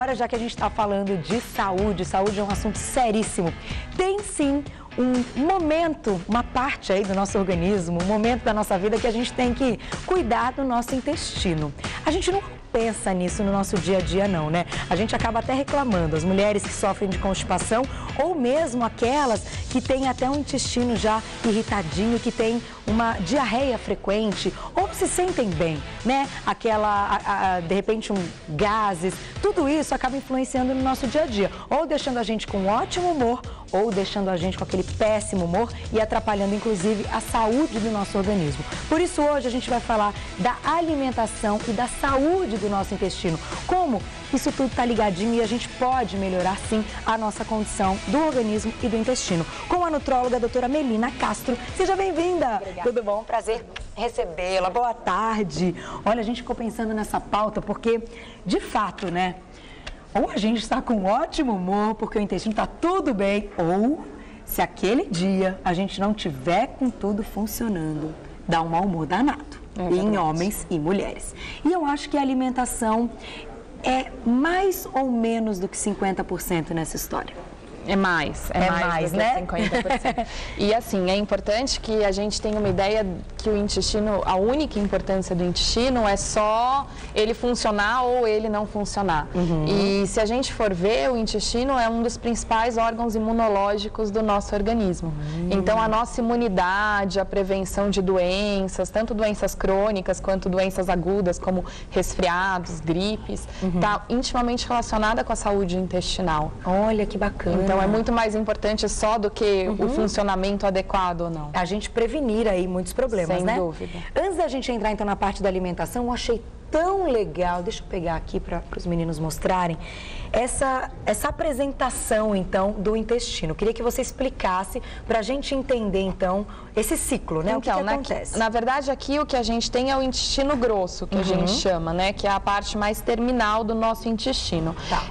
Agora, já que a gente está falando de saúde, saúde é um assunto seríssimo. Tem sim um momento, uma parte aí do nosso organismo, um momento da nossa vida que a gente tem que cuidar do nosso intestino. A gente não pensa nisso no nosso dia a dia não, né? A gente acaba até reclamando, as mulheres que sofrem de constipação ou mesmo aquelas que têm até um intestino já irritadinho, que tem uma diarreia frequente ou se sentem bem, né? De repente, gases, tudo isso acaba influenciando no nosso dia a dia, ou deixando a gente com ótimo humor, ou deixando a gente com aquele péssimo humor e atrapalhando, inclusive, a saúde do nosso organismo. Por isso, hoje a gente vai falar da alimentação e da saúde do nosso intestino. Como isso tudo está ligadinho e a gente pode melhorar, sim, a nossa condição do organismo e do intestino. Com a nutróloga, a doutora Melina Castro. Seja bem-vinda! Tudo bom? Prazer recebê-la. Boa tarde. Olha, a gente ficou pensando nessa pauta porque, de fato, né? Ou a gente está com ótimo humor porque o intestino está tudo bem, ou se aquele dia a gente não tiver com tudo funcionando, dá um mau humor danado, em homens e mulheres. E eu acho que a alimentação é mais ou menos do que 50% nessa história. É mais do que né? 50%. E assim, é importante que a gente tenha uma ideia que o intestino, a única importância do intestino é só ele funcionar ou ele não funcionar. E se a gente for ver, o intestino é um dos principais órgãos imunológicos do nosso organismo. Então, a nossa imunidade, a prevenção de doenças, tanto doenças crônicas quanto doenças agudas, como resfriados, gripes, está intimamente relacionada com a saúde intestinal. Olha, que bacana. Então, é muito mais importante só do que o funcionamento adequado ou não. A gente prevenir aí muitos problemas, né? Sem dúvida. Antes da gente entrar, então, na parte da alimentação, eu achei tão legal, deixa eu pegar aqui para os meninos mostrarem, essa apresentação, então, do intestino. Eu queria que você explicasse para a gente entender, então, esse ciclo, né? Então, o que acontece? Na verdade, aqui o que a gente tem é o intestino grosso, que a gente chama, né? Que é a parte mais terminal do nosso intestino. Tá.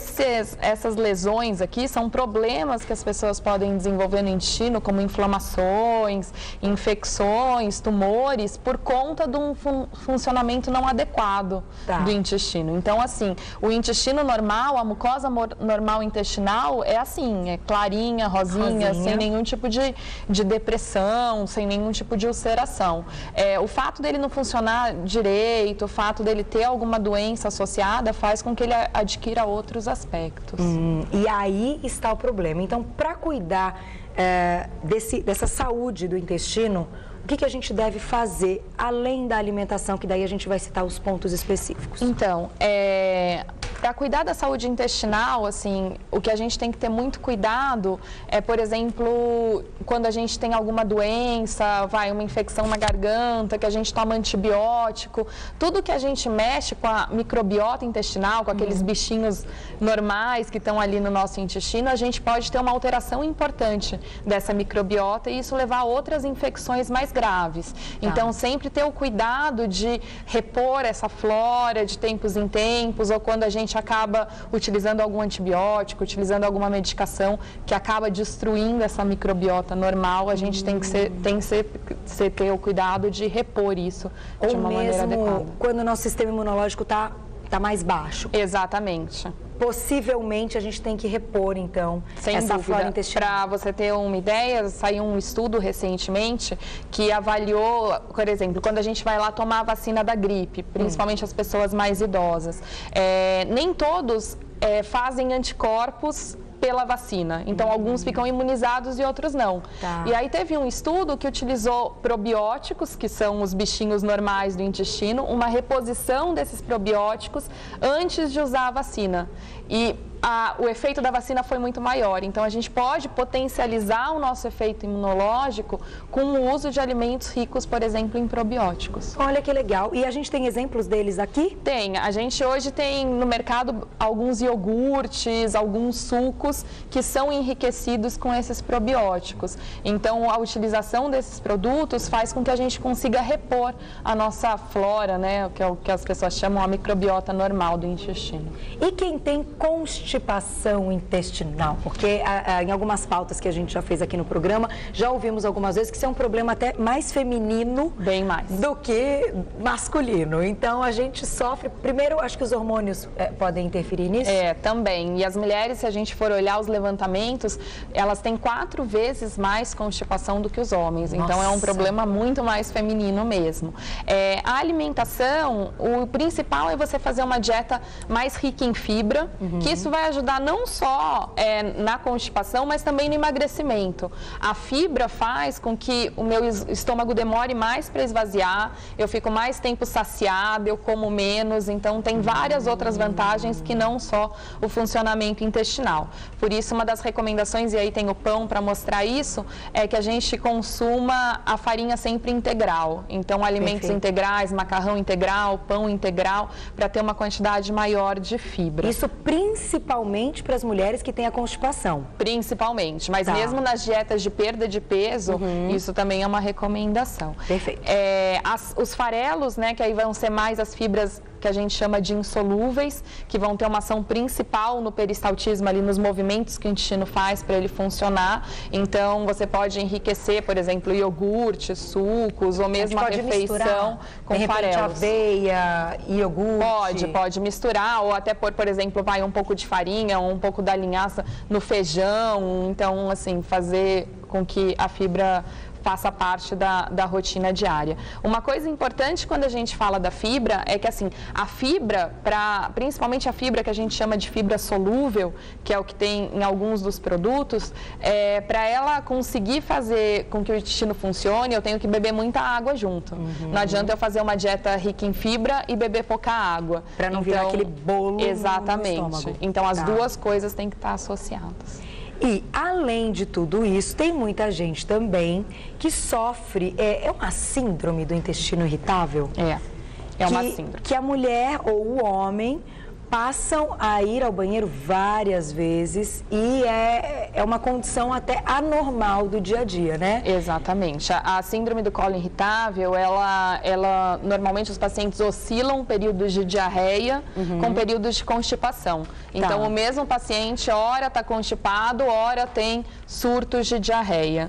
Essas lesões aqui são problemas que as pessoas podem desenvolver no intestino, como inflamações, infecções, tumores, por conta de um funcionamento não adequado do intestino. Então, assim, o intestino normal, a mucosa normal intestinal é assim, é clarinha, rosinha, sem nenhum tipo de depressão, sem nenhum tipo de ulceração. O fato dele não funcionar direito, o fato dele ter alguma doença associada, faz com que ele adquira outros aspectos. E aí está o problema. Então, para cuidar dessa saúde do intestino, o que a gente deve fazer, além da alimentação, que daí a gente vai citar os pontos específicos? Então, para cuidar da saúde intestinal, assim, o que a gente tem que ter muito cuidado é, por exemplo, quando a gente tem alguma doença, uma infecção na garganta, que a gente toma antibiótico, tudo que a gente mexe com a microbiota intestinal, com aqueles bichinhos normais que estão ali no nosso intestino, a gente pode ter uma alteração importante dessa microbiota e isso levar a outras infecções mais graves. Então, sempre ter o cuidado de repor essa flora de tempos em tempos, ou quando a gente acaba utilizando algum antibiótico, utilizando alguma medicação que acaba destruindo essa microbiota normal, a gente tem que ter o cuidado de repor isso de uma maneira adequada. Quando o nosso sistema imunológico está mais baixo. Exatamente. Possivelmente a gente tem que repor, então, essa flora intestinal. Para você ter uma ideia, saiu um estudo recentemente que avaliou, por exemplo, quando a gente vai lá tomar a vacina da gripe, principalmente as pessoas mais idosas, nem todos fazem anticorpos pela vacina. Então, alguns ficam imunizados e outros não. E aí teve um estudo que utilizou probióticos, que são os bichinhos normais do intestino, uma reposição desses probióticos antes de usar a vacina. E o efeito da vacina foi muito maior. Então, a gente pode potencializar o nosso efeito imunológico com o uso de alimentos ricos, por exemplo, em probióticos. Olha que legal. E a gente tem exemplos deles aqui? Tem. A gente hoje tem no mercado alguns iogurtes, alguns sucos que são enriquecidos com esses probióticos. Então, a utilização desses produtos faz com que a gente consiga repor a nossa flora, né? Que é o que as pessoas chamam a microbiota normal do intestino. E quem tem constipação constipação intestinal? Porque em algumas pautas que a gente já fez aqui no programa, já ouvimos algumas vezes que isso é um problema até mais feminino, bem mais, do que masculino. Então a gente sofre, primeiro, acho que os hormônios podem interferir nisso? Também. E as mulheres, se a gente for olhar os levantamentos, elas têm 4 vezes mais constipação do que os homens. Nossa. Então é um problema muito mais feminino mesmo. A alimentação, o principal é você fazer uma dieta mais rica em fibra, que isso vai ajudar não só na constipação, mas também no emagrecimento. A fibra faz com que o meu estômago demore mais para esvaziar, eu fico mais tempo saciada, eu como menos, então tem várias outras vantagens que não só o funcionamento intestinal. Por isso, uma das recomendações, e aí tem o pão para mostrar isso, é que a gente consuma a farinha sempre integral. Então, alimentos integrais, macarrão integral, pão integral, para ter uma quantidade maior de fibra. Isso principalmente para as mulheres que têm a constipação? Principalmente, mas mesmo nas dietas de perda de peso, isso também é uma recomendação. Perfeito. Os farelos, né, que aí vão ser mais as fibras que a gente chama de insolúveis, que vão ter uma ação principal no peristaltismo, ali nos movimentos que o intestino faz para ele funcionar. Então, você pode enriquecer, por exemplo, iogurte, sucos, ou mesmo a refeição com farelos. Aveia, iogurte. Pode misturar, ou até pôr, por exemplo, vai um pouco de farinha, ou um pouco da linhaça no feijão. Então, assim, fazer com que a fibra faça parte da rotina diária. Uma coisa importante quando a gente fala da fibra é que, assim, a fibra, principalmente a fibra que a gente chama de fibra solúvel, que é o que tem em alguns dos produtos, para ela conseguir fazer com que o intestino funcione, eu tenho que beber muita água junto. Não adianta eu fazer uma dieta rica em fibra e beber pouca água. Para não virar aquele bolo. Exatamente. No estômago. Então, as duas coisas têm que estar associadas. E, além de tudo isso, tem muita gente também que sofre, é uma síndrome do intestino irritável? É uma síndrome. Que a mulher ou o homem passam a ir ao banheiro várias vezes e é uma condição até anormal do dia a dia, né? Exatamente. A síndrome do colo irritável, ela normalmente os pacientes oscilam períodos de diarreia com períodos de constipação. Então, o mesmo paciente, ora está constipado, ora tem surtos de diarreia.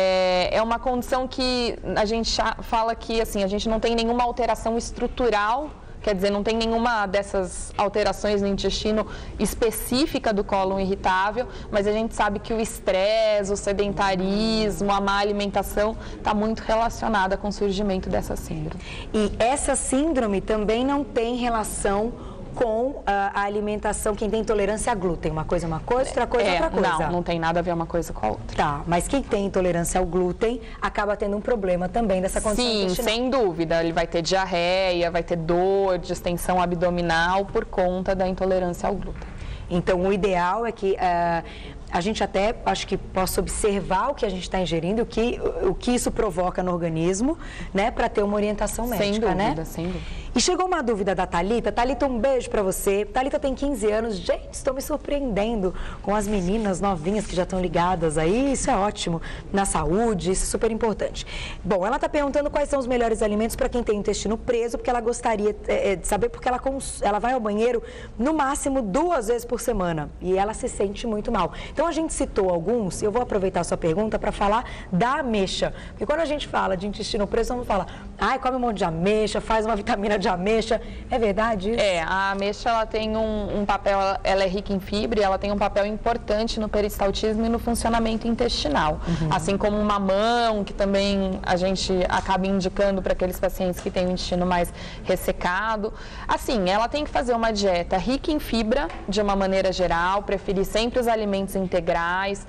É uma condição que a gente fala que, assim, a gente não tem nenhuma alteração estrutural. Quer dizer, não tem nenhuma dessas alterações no intestino específica do cólon irritável, mas a gente sabe que o estresse, o sedentarismo, a má alimentação está muito relacionada com o surgimento dessa síndrome. E essa síndrome também não tem relação com a alimentação, quem tem intolerância a glúten. Uma coisa é uma coisa, outra coisa é outra coisa. Não tem nada a ver uma coisa com a outra. Tá, mas quem tem intolerância ao glúten acaba tendo um problema também dessa condição intestinal. Sim, sem dúvida. Ele vai ter diarreia, vai ter dor, distensão abdominal por conta da intolerância ao glúten. Então, o ideal é que a gente até, acho que possa observar o que a gente está ingerindo, o que isso provoca no organismo, né, para ter uma orientação médica, né? Sem dúvida. E chegou uma dúvida da Thalita. Thalita, um beijo para você. Thalita tem 15 anos. Gente, estou me surpreendendo com as meninas novinhas que já estão ligadas aí. Isso é ótimo. Na saúde, isso é super importante. Bom, ela está perguntando quais são os melhores alimentos para quem tem o intestino preso, porque ela gostaria de saber, porque ela vai ao banheiro no máximo 2 vezes por semana. E ela se sente muito mal. Então, a gente citou alguns, eu vou aproveitar a sua pergunta para falar da ameixa. Porque quando a gente fala de intestino preso, vamos falar, come um monte de ameixa, faz uma vitamina de ameixa. É verdade isso? A ameixa, ela tem um papel, ela é rica em fibra, ela tem um papel importante no peristaltismo e no funcionamento intestinal. Assim como o mamão, que também a gente acaba indicando para aqueles pacientes que têm o intestino mais ressecado. Assim, ela tem que fazer uma dieta rica em fibra, de uma maneira geral, preferir sempre os alimentos integrais,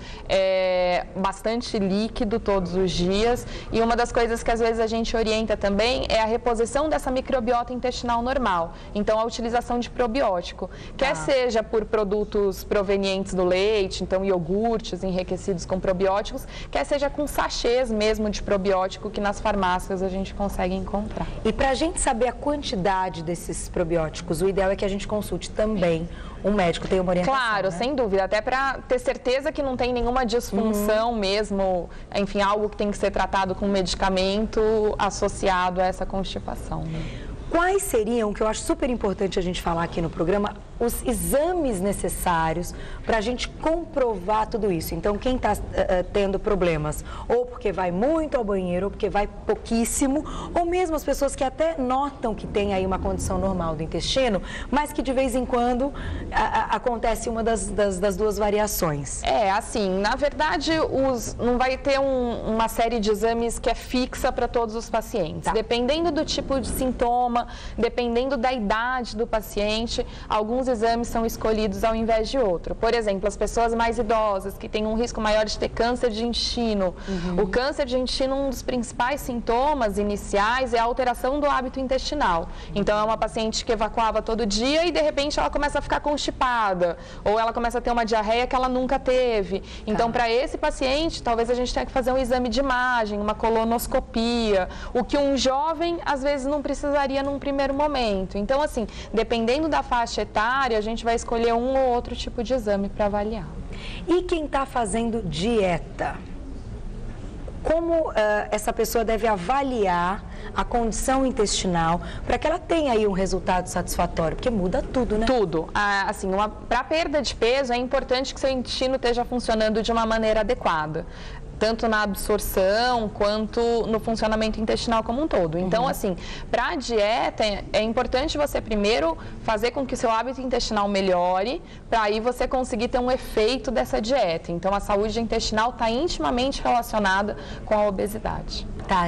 bastante líquido todos os dias. E uma das coisas que às vezes a gente orienta também é a reposição dessa microbiota intestinal normal. Então, a utilização de probiótico, quer seja por produtos provenientes do leite, então iogurtes enriquecidos com probióticos, quer seja com sachês mesmo de probiótico que nas farmácias a gente consegue encontrar. E para a gente saber a quantidade desses probióticos, o ideal é que a gente consulte também um médico, tem uma orientação, Claro, né? Sem dúvida, até para ter certeza que não tem nenhuma disfunção mesmo, enfim, algo que tem que ser tratado com medicamento associado a essa constipação, né? Quais seriam, que eu acho super importante a gente falar aqui no programa, os exames necessários para a gente comprovar tudo isso. Então, quem está tendo problemas, ou porque vai muito ao banheiro, ou porque vai pouquíssimo, ou mesmo as pessoas que até notam que tem aí uma condição normal do intestino, mas que de vez em quando acontece uma das duas variações. Assim, na verdade, não vai ter uma série de exames que é fixa para todos os pacientes. Tá. Dependendo do tipo de sintoma, dependendo da idade do paciente, alguns exames são escolhidos ao invés de outro. Por exemplo, as pessoas mais idosas, que têm um risco maior de ter câncer de intestino. O câncer de intestino, um dos principais sintomas iniciais é a alteração do hábito intestinal. Então, é uma paciente que evacuava todo dia e, de repente, ela começa a ficar constipada. Ou ela começa a ter uma diarreia que ela nunca teve. Então, para esse paciente, talvez a gente tenha que fazer um exame de imagem, uma colonoscopia, o que um jovem, às vezes, não precisaria num primeiro momento. Então, assim, dependendo da faixa etária, a gente vai escolher um ou outro tipo de exame para avaliar. E quem está fazendo dieta? Como essa pessoa deve avaliar a condição intestinal para que ela tenha aí um resultado satisfatório? Porque muda tudo, né? Tudo. Assim, para perda de peso, é importante que seu intestino esteja funcionando de uma maneira adequada, tanto na absorção quanto no funcionamento intestinal como um todo. Então, assim, para a dieta, é importante você primeiro fazer com que o seu hábito intestinal melhore, para aí você conseguir ter um efeito dessa dieta. Então, a saúde intestinal está intimamente relacionada com a obesidade. Tá,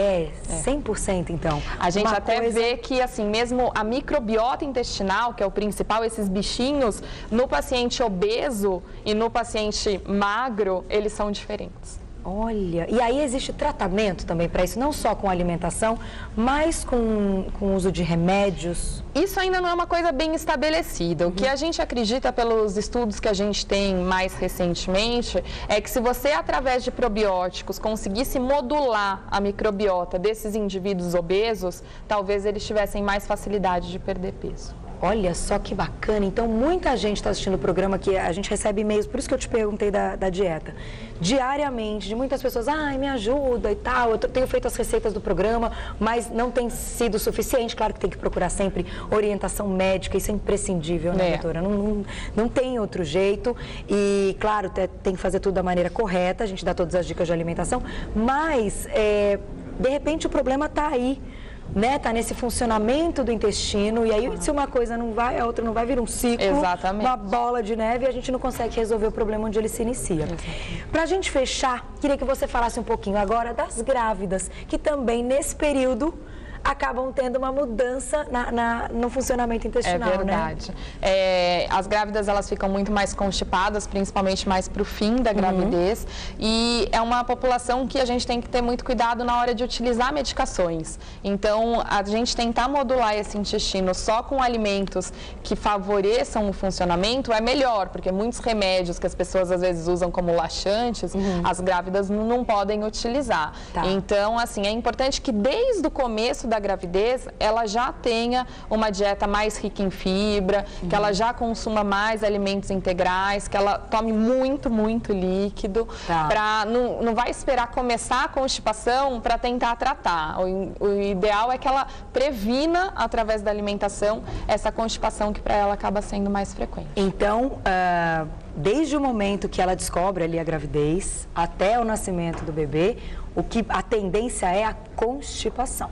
100% então. A gente vê que, assim, mesmo a microbiota intestinal, que é o principal, esses bichinhos, no paciente obeso e no paciente magro, eles são diferentes. Olha, e aí existe tratamento também para isso, não só com alimentação, mas com o uso de remédios? Isso ainda não é uma coisa bem estabelecida. O que a gente acredita pelos estudos que a gente tem mais recentemente é que se você, através de probióticos, conseguisse modular a microbiota desses indivíduos obesos, talvez eles tivessem mais facilidade de perder peso. Olha só que bacana. Então, muita gente está assistindo o programa que a gente recebe e-mails, por isso que eu te perguntei da dieta. Diariamente, de muitas pessoas, me ajuda e tal, eu tenho feito as receitas do programa, mas não tem sido suficiente. Claro que tem que procurar sempre orientação médica, isso é imprescindível, né, doutora? Não tem outro jeito e, claro, tem que fazer tudo da maneira correta, a gente dá todas as dicas de alimentação, mas, de repente, o problema está aí. Né, tá nesse funcionamento do intestino e aí se uma coisa não vai, a outra não vai, vira um ciclo, uma bola de neve e a gente não consegue resolver o problema onde ele se inicia. Pra gente fechar, queria que você falasse um pouquinho agora das grávidas, que também nesse período acabam tendo uma mudança no funcionamento intestinal, né? É verdade. As grávidas, elas ficam muito mais constipadas, principalmente mais para o fim da gravidez, e é uma população que a gente tem que ter muito cuidado na hora de utilizar medicações. Então, a gente tentar modular esse intestino só com alimentos que favoreçam o funcionamento é melhor, porque muitos remédios que as pessoas às vezes usam como laxantes, as grávidas não podem utilizar. Então, assim, é importante que desde o começo da gravidez, ela já tenha uma dieta mais rica em fibra, que ela já consuma mais alimentos integrais, que ela tome muito, muito líquido, não vai esperar começar a constipação para tentar tratar. O ideal é que ela previna, através da alimentação, essa constipação que para ela acaba sendo mais frequente. Então, desde o momento que ela descobre ali a gravidez até o nascimento do bebê, a tendência é a constipação.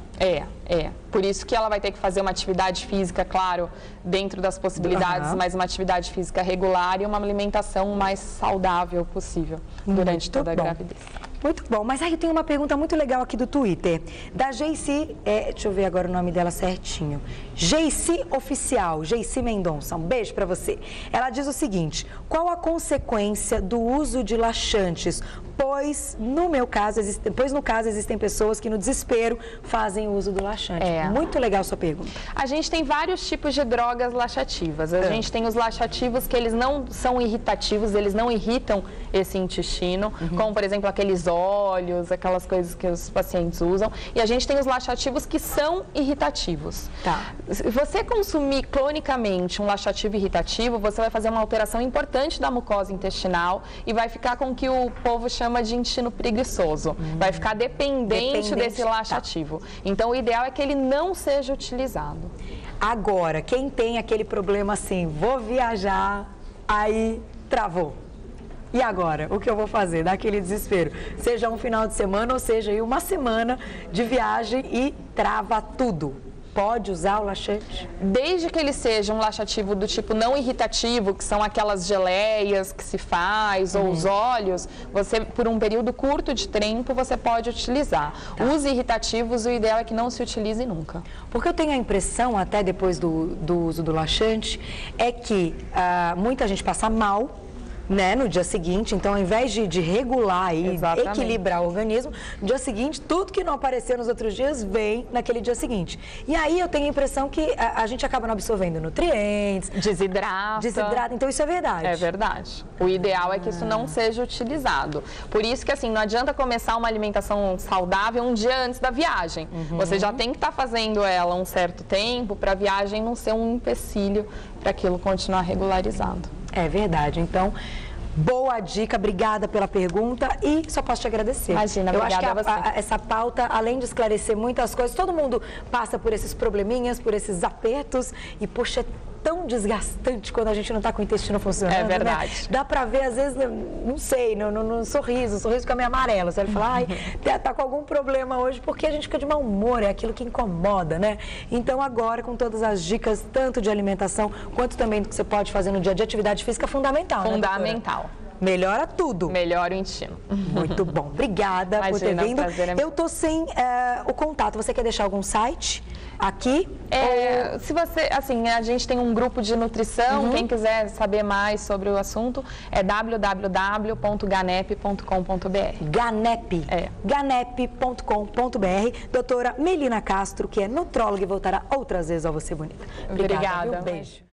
Por isso que ela vai ter que fazer uma atividade física, claro, dentro das possibilidades, mas uma atividade física regular e uma alimentação mais saudável possível durante toda a gravidez. Muito bom, mas aí eu tenho uma pergunta muito legal aqui do Twitter, da Geici, deixa eu ver agora o nome dela certinho, Geici Oficial, Geici Mendonça, um beijo pra você. Ela diz o seguinte, qual a consequência do uso de laxantes? Pois no caso existem pessoas que no desespero fazem uso do laxante. Muito legal a sua pergunta. A gente tem vários tipos de drogas laxativas. A gente tem os laxativos que eles não são irritativos, eles não irritam esse intestino, como por exemplo aqueles óleos, aquelas coisas que os pacientes usam. E a gente tem os laxativos que são irritativos. Se você consumir cronicamente um laxativo irritativo, você vai fazer uma alteração importante da mucosa intestinal e vai ficar com o que o povo chama de intestino preguiçoso. Vai ficar dependente desse laxativo. Então, o ideal é que ele não seja utilizado. Agora, quem tem aquele problema assim, vou viajar, aí travou. E agora? O que eu vou fazer? Dá aquele desespero. Seja um final de semana ou seja aí uma semana de viagem e trava tudo. Pode usar o laxante? Desde que ele seja um laxativo do tipo não irritativo, que são aquelas geleias que se faz, ou os óleos, você, por um período curto de tempo, você pode utilizar. Tá. Os irritativos, o ideal é que não se utilize nunca. Porque eu tenho a impressão, até depois do uso do laxante, é que muita gente passa mal, né, no dia seguinte. Então, ao invés de regular e equilibrar o organismo, no dia seguinte, tudo que não apareceu nos outros dias vem naquele dia seguinte. E aí eu tenho a impressão que a gente acaba não absorvendo nutrientes. Desidrata. Então isso é verdade. É verdade. O ideal é que isso não seja utilizado. Por isso que, assim, não adianta começar uma alimentação saudável um dia antes da viagem. Você já tem que estar fazendo ela um certo tempo para a viagem não ser um empecilho para aquilo continuar regularizado. É verdade. Então, boa dica, obrigada pela pergunta e só posso te agradecer. Imagina, eu acho que a você. Essa pauta, além de esclarecer muitas coisas, todo mundo passa por esses probleminhas, por esses apertos e, poxa, é tão desgastante quando a gente não está com o intestino funcionando. É verdade. Né? Dá pra ver, às vezes, não sei, no sorriso, o sorriso fica meio amarelo. Você vai falar, ai, tá com algum problema hoje, porque a gente fica de mau humor, é aquilo que incomoda, né? Então, agora, com todas as dicas, tanto de alimentação, quanto também do que você pode fazer no dia a dia, atividade física, fundamental, né, Fundamental. Melhora tudo. Melhora o intestino. Muito bom. Obrigada por ter vindo. Eu tô sem o contato. Você quer deixar algum site aqui? Se você, assim, a gente tem um grupo de nutrição. Quem quiser saber mais sobre o assunto é www.ganep.com.br. Ganep. Ganep.com.br. Doutora Melina Castro, que é nutróloga e voltará outras vezes ao Você Bonita. Obrigada. Um beijo.